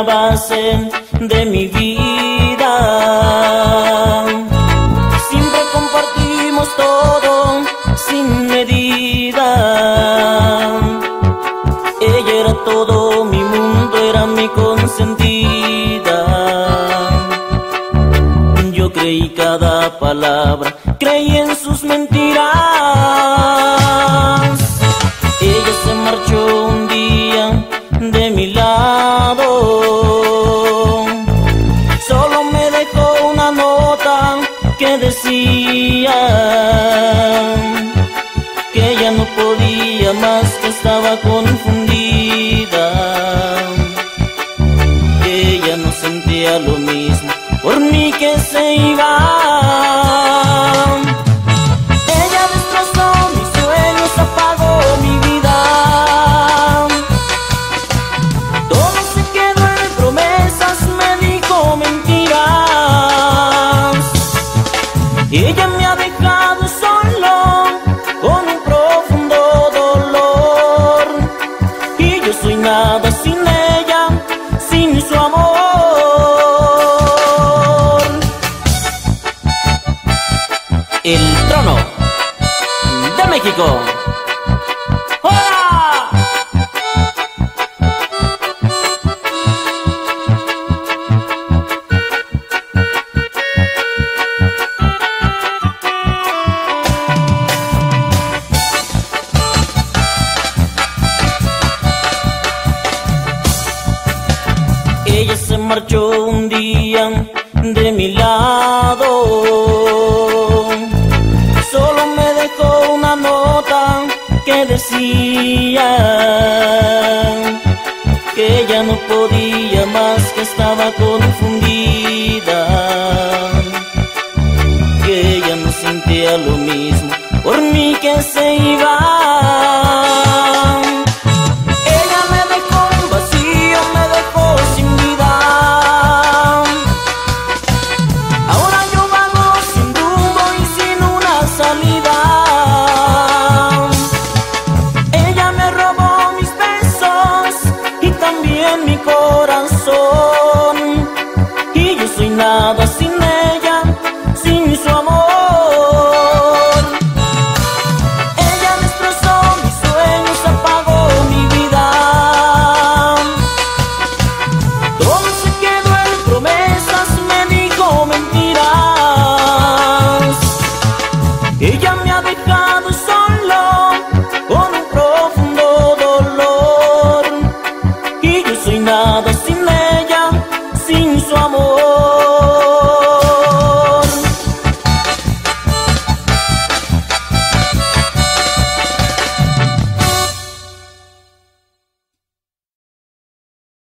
la base de mi vida. Siempre compartimos todo sin medida. Ella era todo mi mundo, era mi consentida. Yo creí cada palabra, creí en sus mentiras. Ella se marchó un día de mi lado, solo me dejó una nota que decía que ella no podía más, que estaba confundida, que ella no sentía lo mismo por mí, que se iba. Ella destrozó mis sueños, apagó mi vida. Todo se quedó en promesas, me dijo mentiras. Ella me ha dejado solo con un profundo dolor, y yo soy nada sin ella, sin su amor. El trono de México. ¡Hola! Ella se marchó un día de mi lado, solo me dejó una nota que decía que ella no podía más, que estaba confundida, que ella no sentía lo mismo por mí, que se iba. Ella me dejó vacío, me dejó sin vida. Ahora yo vago sin rumbo y sin una salida. Ella me robó mis besos y también mi corazón, y yo soy nada sin ella, sin su amor. Ella destrozó mis sueños, apagó mi vida. Todo se quedó en promesas, me dijo mentiras. Ella me ha dejado sola